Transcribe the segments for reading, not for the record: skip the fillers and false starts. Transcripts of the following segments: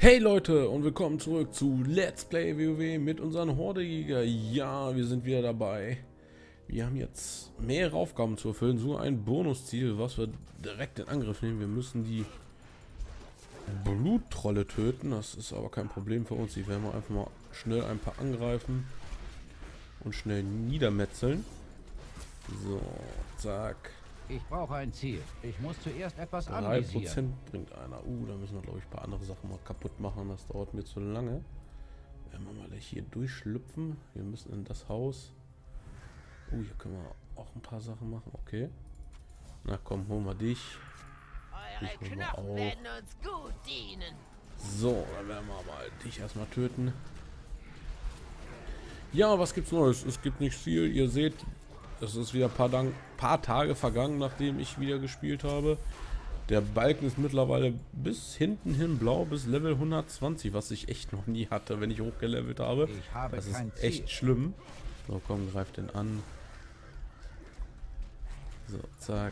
Hey Leute und willkommen zurück zu Let's Play WoW mit unseren Hordejäger. Ja, wir sind wieder dabei. Wir haben jetzt mehrere Aufgaben zu erfüllen, so ein Bonusziel, was wir direkt in Angriff nehmen. Wir müssen die Bluttrolle töten, das ist aber kein Problem für uns. Die werden wir einfach mal schnell ein paar angreifen und schnell niedermetzeln. So, zack. Ich brauche ein Ziel. Ich muss zuerst etwas 3% anvisieren. bringt einer. Da müssen wir, glaube ich, ein paar andere Sachen mal kaputt machen. Das dauert mir zu lange. Werden wir mal gleich hier durchschlüpfen. Wir müssen in das Haus. Hier können wir auch ein paar Sachen machen. Okay. Na komm, holen wir dich. Eure Knochen werden uns gut dienen. So, dann werden wir mal dich erstmal töten. Ja, was gibt's Neues? Es gibt nicht viel. Ihr seht, es ist wieder ein paar Tage vergangen, nachdem ich wieder gespielt habe. Der Balken ist mittlerweile bis hinten hin blau, bis Level 120, was ich echt noch nie hatte, wenn ich hochgelevelt habe. Das ist echt schlimm. So, komm, greif den an. So, zack.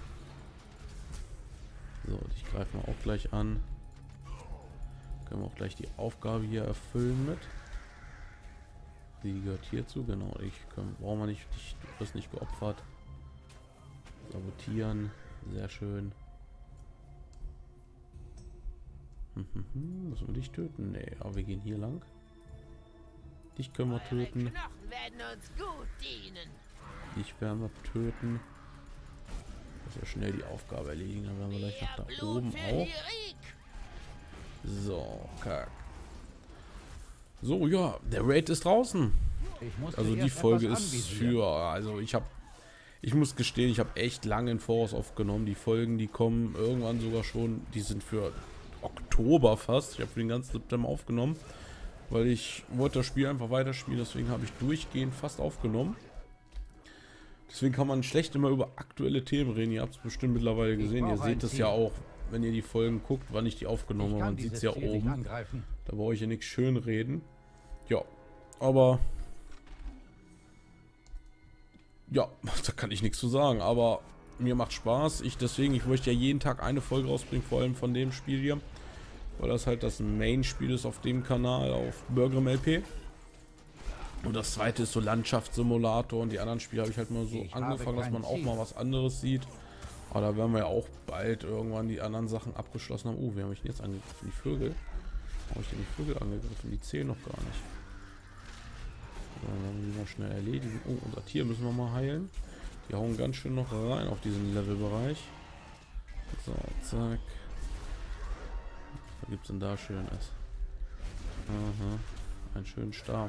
So, dich greifen wir auch gleich an. Können wir auch gleich die Aufgabe hier erfüllen mit. Die gehört hierzu, genau. Brauchen wir nicht, du wirst nicht geopfert. Sabotieren, sehr schön. Müssen wir dich töten? Nee, aber wir gehen hier lang. Dich können wir töten. Knochen werden uns gut dienen. Dich werden wir töten. Dass wir schnell die Aufgabe erledigen, dann werden wir gleich nach da oben auch. So, kack. So, ja, der Raid ist draußen. Also die Folge ist ich muss gestehen, ich habe echt lange im Voraus aufgenommen. Die Folgen, die kommen irgendwann sogar schon, die sind für Oktober fast. Ich habe für den ganzen September aufgenommen, weil ich wollte das Spiel einfach weiterspielen. Deswegen habe ich durchgehend fast aufgenommen. Deswegen kann man schlecht immer über aktuelle Themen reden. Ihr habt es bestimmt mittlerweile gesehen. Ihr seht es ja auch, wenn ihr die Folgen guckt, wann ich die aufgenommen habe. Man sieht es ja oben. Da brauche ich ja nichts schön reden. Ja, aber ja, da kann ich nichts zu sagen. Aber mir macht Spaß. Ich möchte ja jeden Tag eine Folge rausbringen, vor allem von dem Spiel hier. Weil das halt das Main-Spiel ist auf dem Kanal, auf Burgrim LP. Und das zweite ist so Landschaftssimulator, und die anderen Spiele habe ich halt mal so angefangen, dass man auch mal was anderes sieht. Aber da werden wir ja auch bald irgendwann die anderen Sachen abgeschlossen haben. Wer habe ich denn jetzt angegriffen? Die Vögel? Habe ich denn die Vögel angegriffen? Die zählen noch gar nicht. So, dann werden wir die mal schnell erledigen. Unser Tier müssen wir mal heilen. Die hauen ganz schön noch rein auf diesen Levelbereich. So, zack. Was gibt es denn da Schönes? Aha, einen schönen Stab.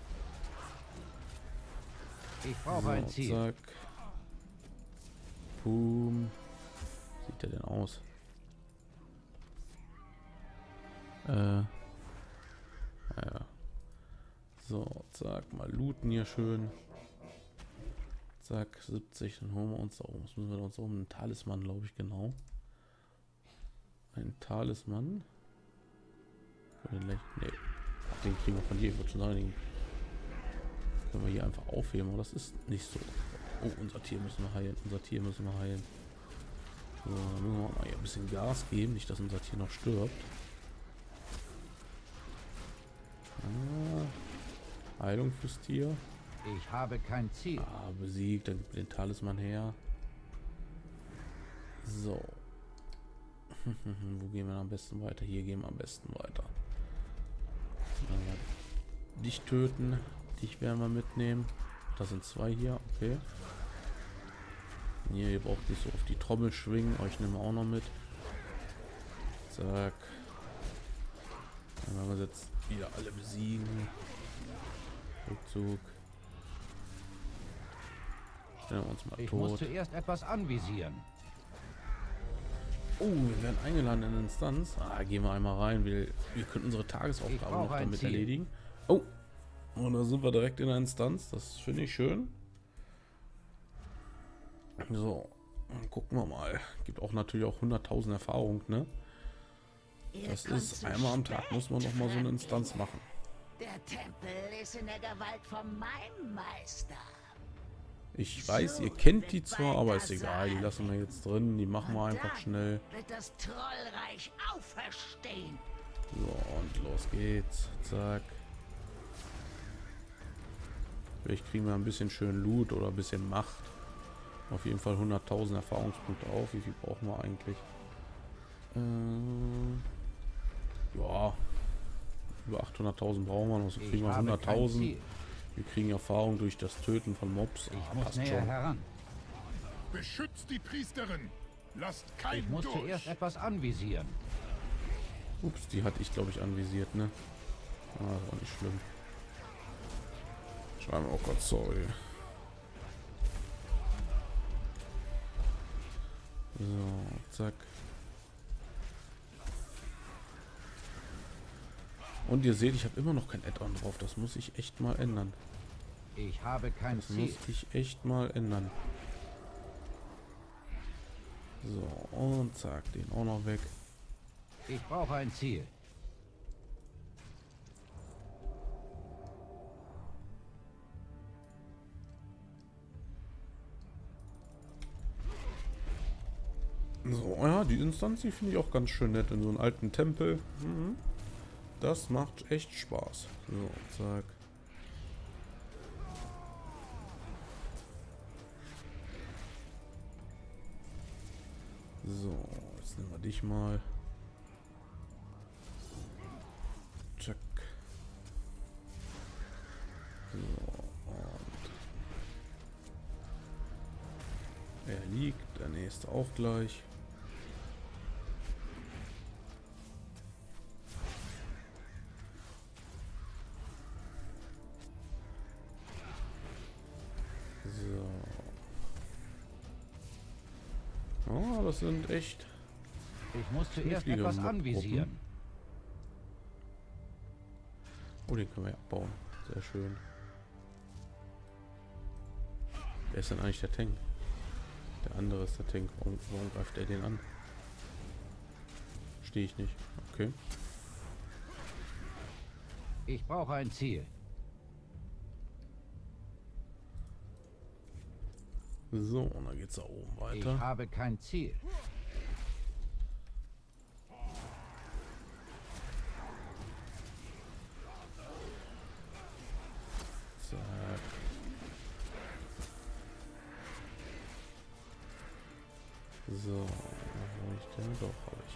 Ich brauche ein Ziel. Zack. Boom. Wie sieht der denn aus? Ja. So, zack, mal looten hier schön. Zack, 70, dann holen wir uns da oben. Was müssen wir da uns oben? Ein Talisman, glaube ich, genau. Ein Talisman. Nee. Ach, den kriegen wir von hier. Ich würde schon sagen, den können wir hier einfach aufheben, aber das ist nicht so. Unser Tier müssen wir heilen. So, dann müssen wir mal hier ein bisschen Gas geben, nicht dass unser Tier noch stirbt. Heilung fürs Tier. Ich habe kein Ziel. Besiegt, dann gibt den Talisman her. So. Wo gehen wir am besten weiter? Hier gehen wir am besten weiter. Dich töten. Dich werden wir mitnehmen. Das sind zwei hier, okay. Hier, ihr braucht nicht so auf die Trommel schwingen. Euch nehmen wir auch noch mit. Zack. Dann werden wir jetzt wieder alle besiegen. Rückzug. Stellen wir uns mal tot. Ich muss zuerst etwas anvisieren. Wir werden eingeladen in Instanz. Gehen wir einmal rein. Wir können unsere Tagesaufgabe noch damit erledigen. Und da sind wir direkt in der Instanz. Das finde ich schön. So, dann gucken wir mal. Gibt auch natürlich auch 100.000 Erfahrung, ne? Das ist einmal am Tag, muss man noch mal so eine Instanz machen. Der Tempel ist in der Gewalt von meinem Meister. Ich weiß, ihr kennt die zwar, aber ist egal. Die lassen wir jetzt drin. Die machen wir einfach schnell. Wird das Trollreich auferstehen. So, und los geht's. Zack. Vielleicht kriegen wir ein bisschen schön Loot oder ein bisschen Macht. Auf jeden Fall 100.000 Erfahrungspunkte auf. Wie viel brauchen wir eigentlich? Ja. Über 800.000 brauchen wir noch. So kriegen wir 100.000. Wir kriegen Erfahrung durch das Töten von Mobs. Ich muss näher heran. Beschützt die Priesterin. Lasst Ich keinen muss durch. zuerst etwas anvisieren. Ups, die hatte ich, glaube ich, anvisiert, ne? Ah, das war nicht schlimm. Schreiben wir, oh Gott, sorry. So, zack. Und ihr seht, ich habe immer noch kein Add-on drauf. Das muss ich echt mal ändern. Ich habe kein Das Ziel. muss ich echt mal ändern. So, und zack, den auch noch weg. Ich brauche ein Ziel. So, ja, die Instanz, die finde ich auch ganz schön nett in so einem alten Tempel. Mhm. Das macht echt Spaß. So, zack. So, jetzt nehmen wir dich mal. Check. So, und er liegt, der nächste auch gleich. So. Oh, das sind echt Ich muss zuerst knifflige etwas Mobgruppen. anvisieren. Oh, den können wir ja abbauen. Sehr schön. Wer ist denn eigentlich der Tank? Der andere ist der Tank. Warum greift er den an? Stehe ich nicht. Okay. Ich brauche ein Ziel. So, und dann geht's da oben Ich weiter. habe kein Ziel. Zack. So, wo hab ich denn? Doch, habe ich.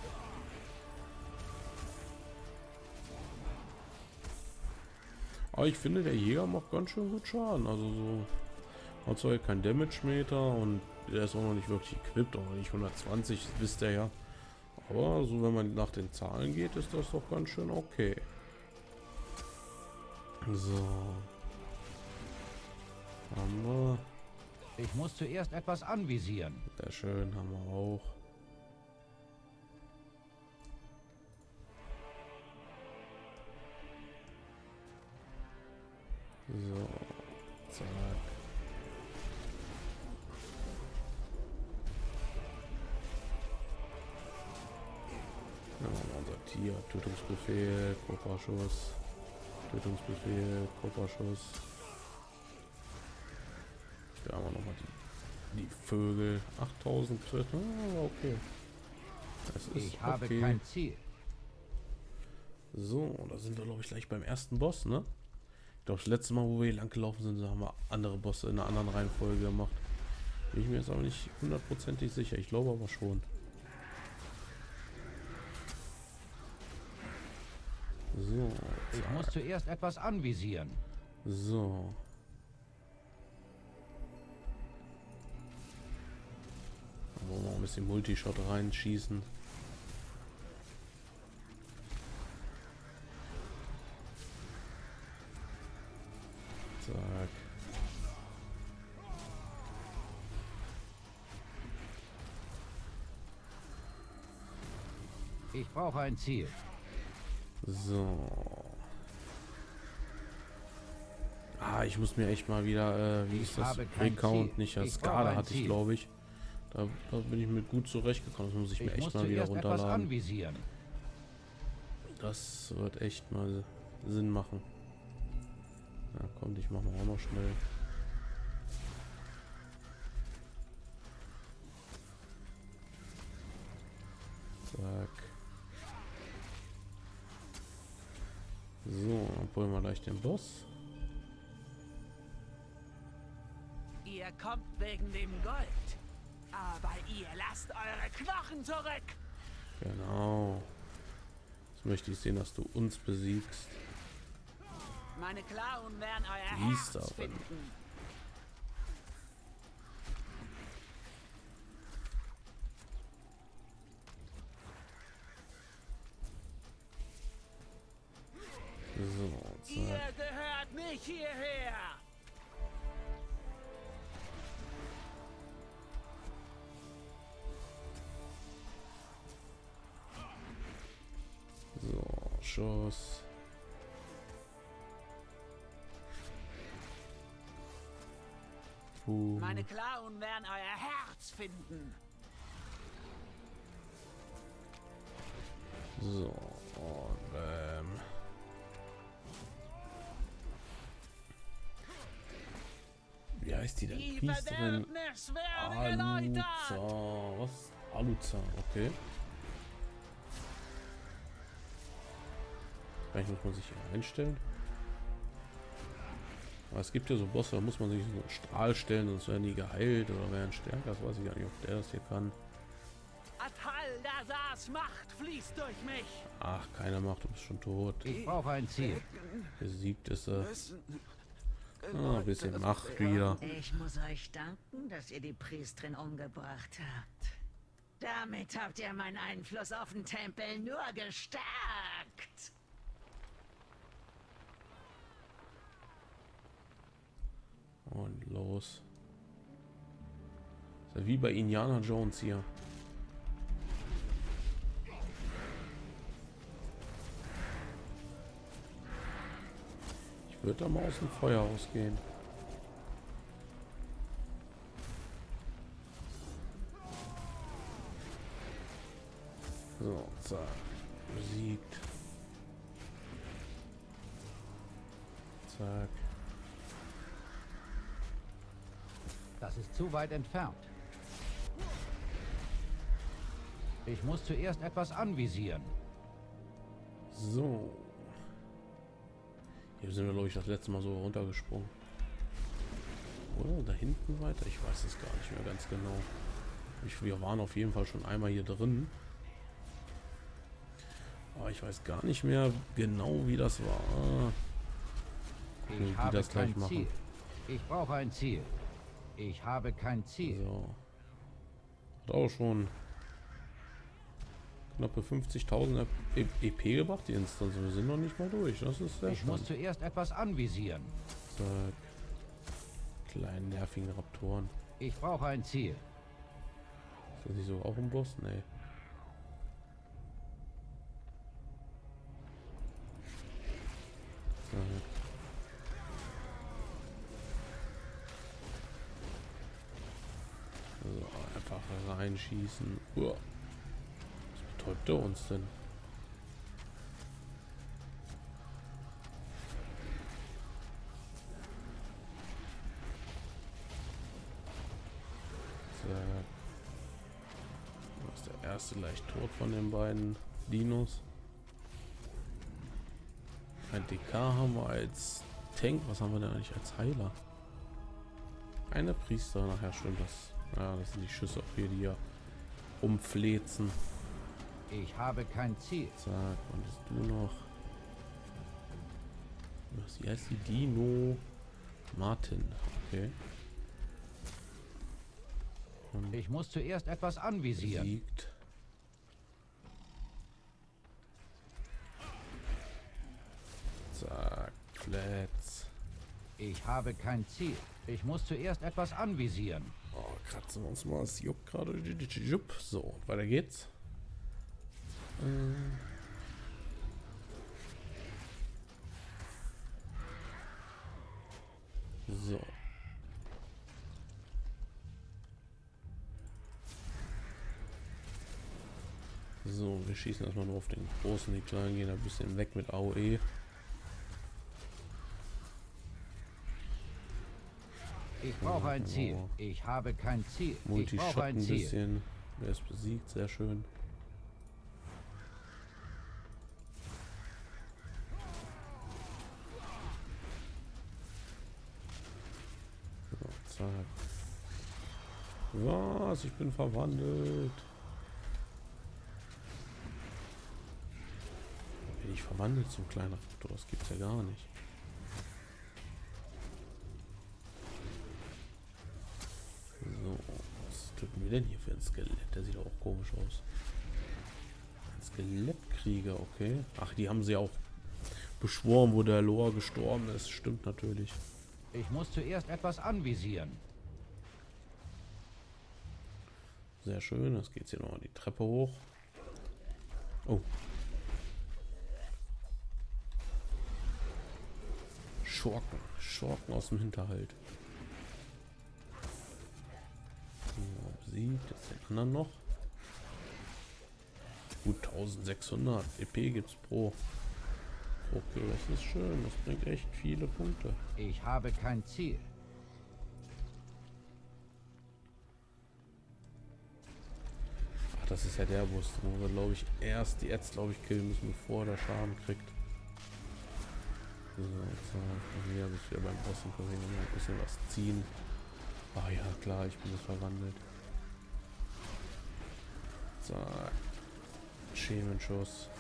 Aber ich finde, der Jäger macht ganz schön gut Schaden. Also so, hat zwar kein Damage-Meter und der ist auch noch nicht wirklich equipped, auch noch nicht 120, das wisst ihr ja. Aber so, wenn man nach den Zahlen geht, ist das doch ganz schön okay. So. Haben wir. Ich muss zuerst etwas anvisieren. Sehr schön, haben wir auch. So, zack. Dann haben wir unser Tier. Tötungsbefehl, Kopperschuss. Tötungsbefehl, Kopperschuss. Da haben wir nochmal die Vögel. 8000 Crit. Ah, okay. Das ist Ich habe okay. kein Ziel. So, da sind wir, glaube ich, gleich beim ersten Boss, ne? Ich glaube, das letzte Mal, wo wir hier lang gelaufen sind, haben wir andere Bosse in einer anderen Reihenfolge gemacht. Bin ich mir jetzt aber nicht hundertprozentig sicher. Ich glaube aber schon. So, Ich muss zuerst etwas anvisieren. so. Da wollen wir auch ein bisschen Multishot reinschießen. Zack. Ich brauche ein Ziel. So. Ah, ich muss mir echt mal wieder, wie Ich ist das? habe kein Recount, Ziel. nicht als Ich brauche Skala ein hatte ich, Ziel. glaube ich. Da bin ich mit gut zurechtgekommen. Das muss ich mir Ich echt muss mal wieder zuerst etwas runterladen. anvisieren. Das wird echt mal Sinn machen. Ja, komm, ich mache auch noch schnell. Zack. Holen wir gleich den Boss. Ihr kommt wegen dem Gold. Aber ihr lasst eure Knochen zurück. Genau. Jetzt möchte ich sehen, dass du uns besiegst. Meine Klauen werden euer Lies Herz darin. finden. So, Ihr zack. gehört nicht hierher. So, Schuss. Meine Klauen werden euer Herz finden. So, und wie heißt die denn? Die Priesterin Verderbnis werde geläutert. Aluza. Was? Aluza, okay. Vielleicht muss man sich hier einstellen. Aber es gibt ja so Bosse, da muss man sich so einen Strahl stellen, sonst werden die geheilt oder werden stärker. Das weiß ich gar nicht, ob der das hier kann. Atal-Dazars Macht fließt durch mich. Ach, keiner macht, du bist schon tot. Ich brauche ein Ziel. Besiegt ist er. Ah, ein bisschen Macht wieder. Ich muss euch danken, dass ihr die Priesterin umgebracht habt. Damit habt ihr meinen Einfluss auf den Tempel nur gestärkt. Und los. Ist ja wie bei Indiana Jones hier. Ich würde da mal aus dem Feuer ausgehen. So, zack. Besiegt. Zack. Das ist zu weit entfernt. Ich muss zuerst etwas anvisieren. So. Hier sind wir, glaube ich, das letzte Mal so runtergesprungen. Oder da hinten weiter? Ich weiß es gar nicht mehr ganz genau. Wir waren auf jeden Fall schon einmal hier drin. Aber ich weiß gar nicht mehr genau, wie das war. Ich habe kein Ziel. Ich brauche ein Ziel. Ich habe kein Ziel. So. Hat auch schon knappe 50.000 EP gebracht, die Instanz. Wir sind noch nicht mal durch. Das ist sehr Ich muss spannend. zuerst etwas anvisieren. Zack. Kleinen nervigen Raptoren. Ich brauche ein Ziel. Ist das nicht so auch ein Boss? Nee. Zack. So, einfach reinschießen. Uah. Was betäubt er uns denn? Zack. Das ist der erste leicht tot von den beiden Dinos. Ein DK haben wir als Tank. Was haben wir denn eigentlich als Heiler? Eine Priester, nachher stimmt das. Ja, das sind die Schüsse auch hier, die hier umflezen. Ich habe kein Ziel. Zack, und bist du noch? Wie heißt die? Dino Martin. Okay. Und Ich muss zuerst etwas anvisieren. besiegt. Zack, Flats. Ich habe kein Ziel. Ich muss zuerst etwas anvisieren. Oh, kratzen wir uns mal. Es juckt gerade. So, weiter geht's. So. So, wir schießen erstmal nur auf den großen, die kleinen gehen ein bisschen weg mit AOE. Ich brauche ein Ziel. Ich habe kein Ziel. Ich Multi-Shot brauche ein ein Ziel. bisschen. Wer ist besiegt? Sehr schön. Zack. Was? Ich bin verwandelt. Bin ich verwandelt zum kleinen Raptor? Das gibt's ja gar nicht. So, was töten wir denn hier für ein Skelett? Der sieht auch komisch aus. Ein Skelettkrieger, okay. Ach, die haben sie auch beschworen, wo der Loa gestorben ist. Stimmt natürlich. Ich muss zuerst etwas anvisieren. Sehr schön. Jetzt geht's hier noch die Treppe hoch. Oh. Schurken aus dem Hinterhalt. So, besiegt. Jetzt den anderen noch. Gut, 1600 EP gibt's pro. Okay, das ist schön. Das bringt echt viele Punkte. Ich habe kein Ziel. Ach, das ist ja der Bus, wo wir, glaube ich, erst die Ads, glaube ich, killen müssen, bevor der Schaden kriegt. So, jetzt hier habe ich wieder beim Boss und können wir noch ein bisschen was ziehen. Ah ja, klar, ich bin jetzt verwandelt. Zack. Schemenschuss.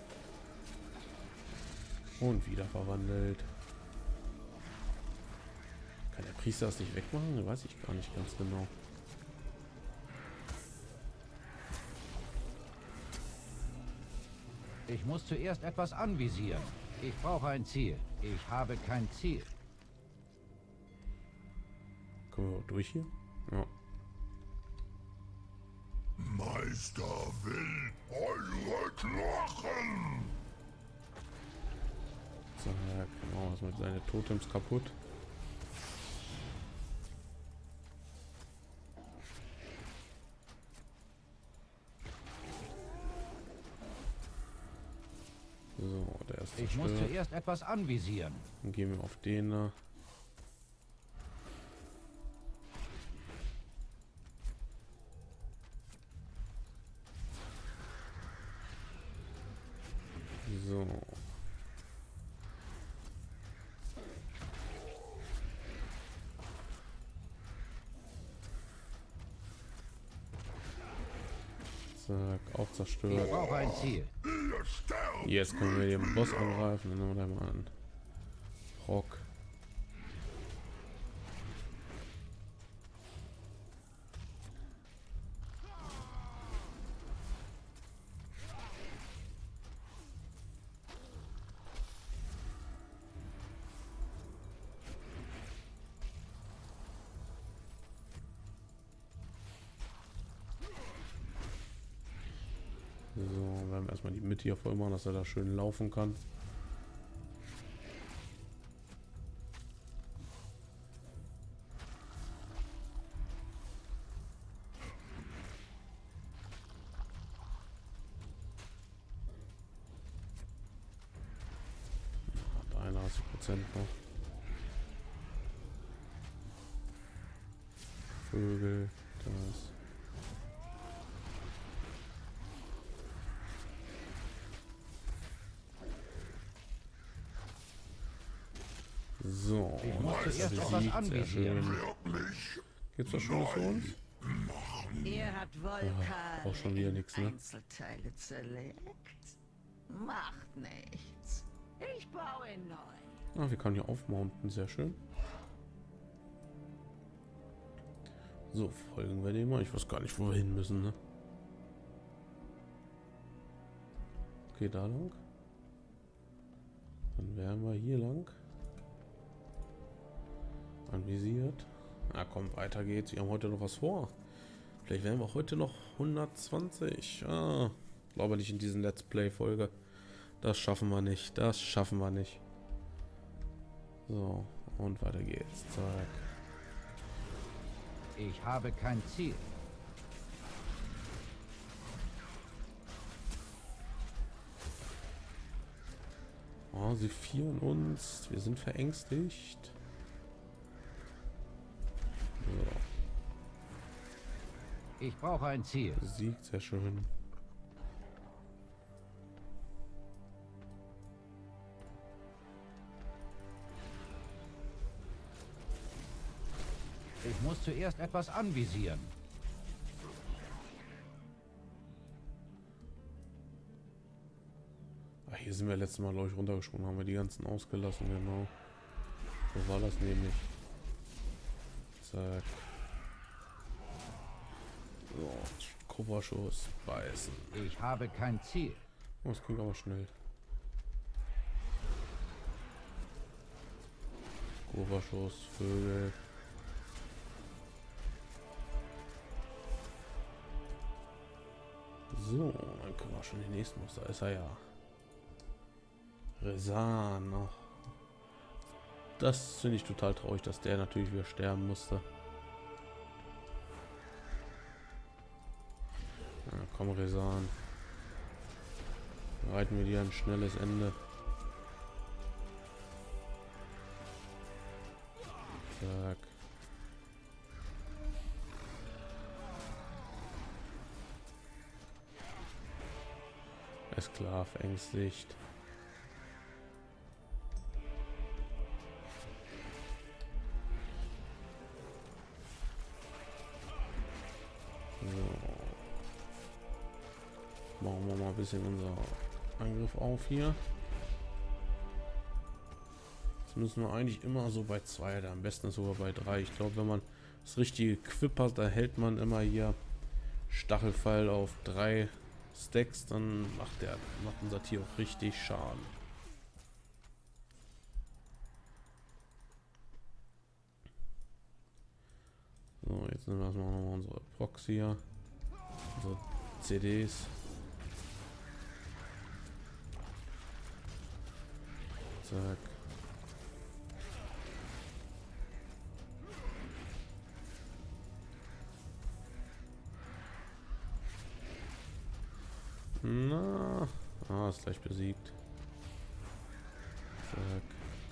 Und wieder verwandelt. Kann der Priester das nicht wegmachen? Weiß ich gar nicht ganz genau. Ich muss zuerst etwas anvisieren. Ich brauche ein Ziel. Ich habe kein Ziel. Kommen wir durch hier? Ja. Meister will eure Knochen! So, ja, genau, was mit seine Totems kaputt. So, der ist Ich muss zuerst etwas anvisieren. Dann gehen wir auf den da. So. Zack, auch Ich zerstört. brauche ein Ziel. Jetzt können wir den Boss angreifen. Dann nehmen wir da mal an. Rock. So, wir werden erstmal die Mitte hier voll machen, dass er da schön laufen kann. Hat 81% noch. Vögel, das. So, Ich muss zuerst etwas sehr anvisieren. schön. Gibt's was Schönes für uns? Ihr habt Volkan auch schon wieder nichts, ne? Einzelteile zerlegt? Macht nichts. Ich baue neu. Ah, wir können hier aufmounten, sehr schön. So, folgen wir dem mal. Ich weiß gar nicht, wo wir hin müssen, ne? Okay, da lang. Dann wären wir hier lang. Anvisiert. Na komm, weiter geht's. Wir haben heute noch was vor. Vielleicht werden wir heute noch 120. Ah, glaube nicht in diesen Let's Play-Folge. Das schaffen wir nicht. Das schaffen wir nicht. So, und weiter geht's. Zack. Ich habe kein Ziel. Oh, sie vieren uns. Wir sind verängstigt. So, Ich brauche ein Ziel. besiegt, sehr schön. Ich muss zuerst etwas anvisieren. Ach, hier sind wir letztes Mal, glaube ich, runtergesprungen. Haben wir die ganzen ausgelassen, genau. So war das nämlich. Zack. So, Koberschuss, beißen. Ich habe kein Ziel. Oh, das ging aber schnell. Koberschuss, Vögel. So, dann können wir schon den nächsten Muster. Ist er ja. Rezan. Oh. Das finde ich total traurig, dass der natürlich wieder sterben musste. Ja, komm, Rezan. Bereiten wir dir ein schnelles Ende. Zack. Ist klar, verängstigt. So. Machen wir mal ein bisschen unser Angriff auf hier. Jetzt müssen wir eigentlich immer so bei 2, oder am besten sogar bei 3. Ich glaube, wenn man das richtige Equip hat, da hält man immer hier Stachelfall auf 3 Stacks, dann macht unser Tier auch richtig Schaden. So, jetzt nehmen wir erstmal noch unsere Proxy hier, unsere CDs. Zack. Na, ist gleich besiegt. Zack.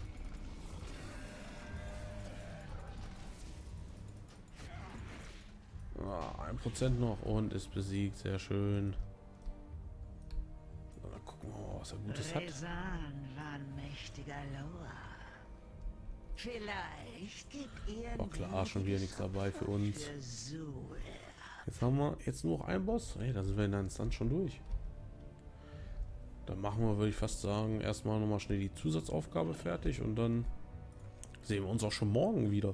Ah, 1% noch und ist besiegt, sehr schön. So, dann gucken wir mal, was er Gutes hat. Rezan war ein mächtiger Loa. Vielleicht gibt ihr War klar, schon wieder nichts dabei für uns. Jetzt haben wir jetzt nur noch einen Boss. Hey, da sind wir in der Instanz schon durch. Dann machen wir, würde ich fast sagen, erstmal nochmal schnell die Zusatzaufgabe fertig und dann sehen wir uns auch schon morgen wieder.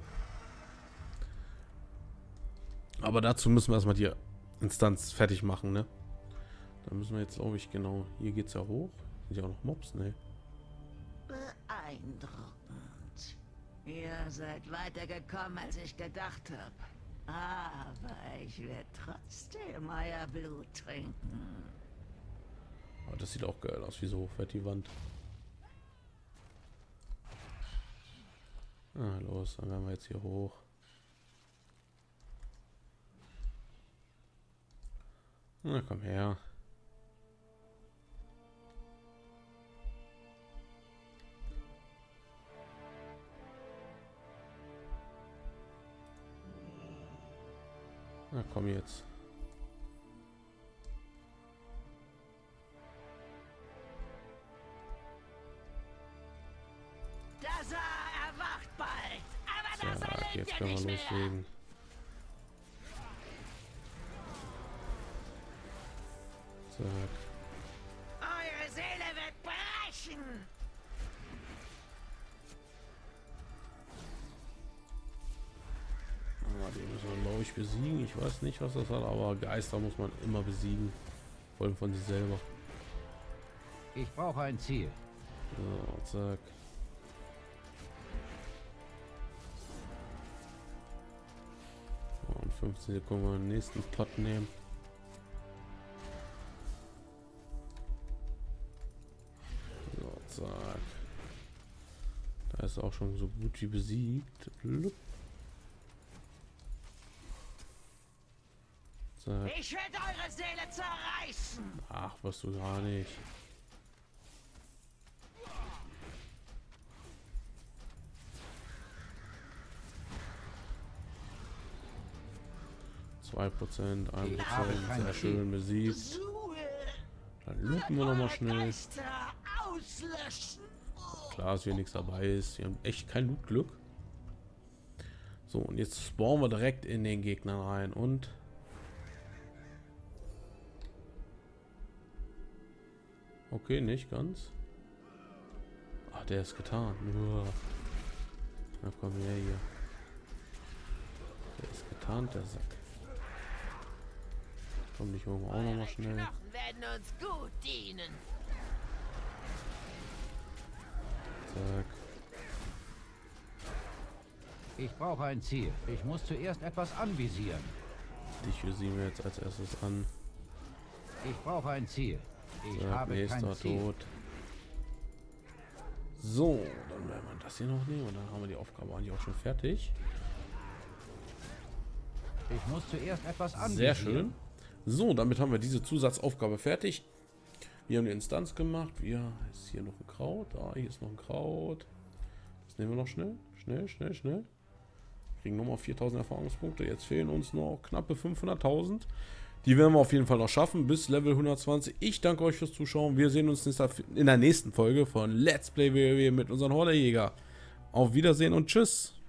Aber dazu müssen wir erstmal die Instanz fertig machen, ne? Da müssen wir jetzt, glaube ich, genau, hier geht es ja hoch. Sind ja auch noch Mobs, ne? Beeindruckend. Ihr seid weitergekommen, als ich gedacht habe. Aber ich werde trotzdem euer Blut trinken. Aber das sieht auch geil aus, wie so hoch wird die Wand. Ah, los, dann werden wir jetzt hier hoch. Na, komm her. Na, komm jetzt. Das erwacht bald, aber das So, erlebt jetzt ihr können wir nicht mehr. loslegen. Zack. Eure Seele wird brechen. Ah, den müssen wir, glaube ich, besiegen. Ich weiß nicht, was das hat, aber Geister muss man immer besiegen. Vor allem von sich selber. Ich brauche ein Ziel. So, zack. Und 15 Sekunden wir den nächsten Pot nehmen. So, zack. Da ist auch schon so gut wie besiegt. Blub. Zack. Ich werde eure Seele zerreißen. Ach, was du gar nicht. Prozent, 1%, sehr schön besiegt. Dann looten wir noch mal schnell. Klar, dass hier nichts dabei ist. Wir haben echt kein Loot-Glück. So, und jetzt spawnen wir direkt in den Gegner rein und... Okay, nicht ganz. Ach, der ist getan. Na komm her hier. Der ist getarnt, der Sack. Komm, dich holen wir auch noch mal schnell. Knochen werden uns gut dienen. Zack. Ich brauche ein Ziel. Ich muss zuerst etwas anvisieren. Dich visieren wir jetzt als erstes an. Ich brauche ein Ziel. Ich Zack, habe kein nächster Ziel. tot. So, dann werden wir das hier noch nehmen und dann haben wir die Aufgabe eigentlich auch schon fertig. Ich muss zuerst etwas anvisieren. Sehr schön. So, damit haben wir diese Zusatzaufgabe fertig. Wir haben die Instanz gemacht. Wir ist hier noch ein Kraut. Ah, hier ist noch ein Kraut. Das nehmen wir noch schnell. Schnell. Kriegen nochmal 4000 Erfahrungspunkte. Jetzt fehlen uns noch knappe 500.000. Die werden wir auf jeden Fall noch schaffen bis Level 120. Ich danke euch fürs Zuschauen. Wir sehen uns in der nächsten Folge von Let's Play WoW mit unseren Hordejäger. Auf Wiedersehen und tschüss.